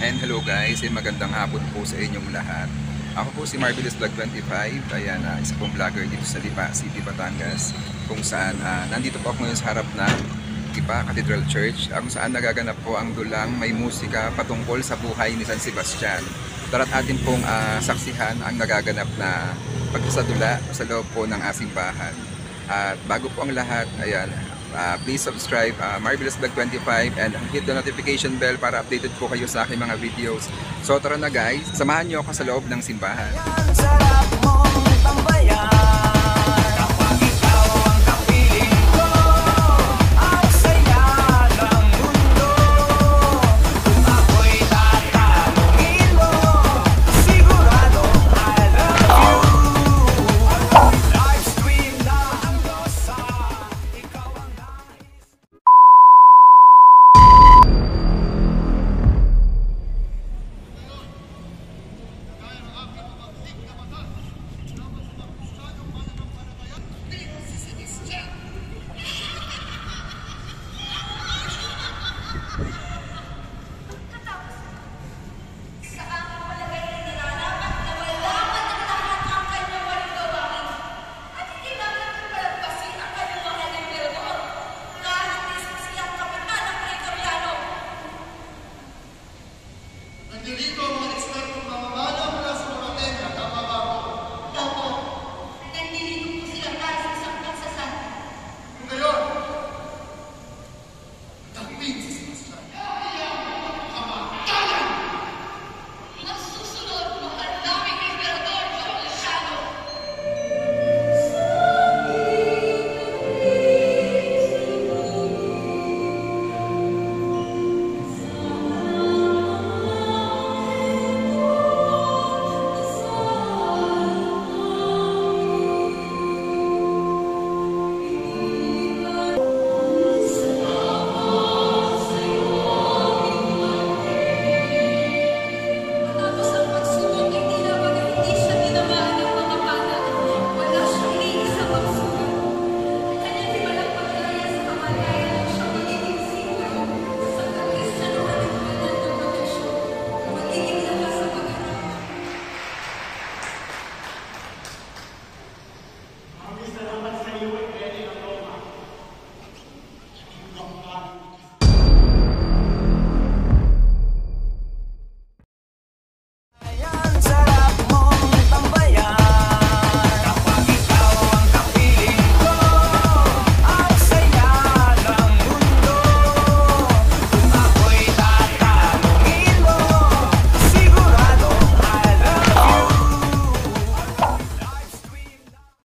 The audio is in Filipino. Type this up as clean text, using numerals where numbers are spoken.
And hello guys, magandang hapon po sa inyong lahat. Ako po si Marvelous Vlog 25, ayan, isa pong vlogger dito sa Lipa City, Batangas, kung saan nandito po ako ngayon sa harap ng Lipa Cathedral Church, kung saan nagaganap po ang dulang may musika patungkol sa buhay ni San Sebastian. Tara't atin pong saksihan ang nagaganap na pagsasadula sa loob po ng asimbahan. At bago po ang lahat, ayan, please subscribe Marvelous Vlog 25 and hit the notification bell para updated po kayo sa aking mga videos. So tara na guys, samahan niyo ako sa loob ng simbahan. Sarap mong tambayan.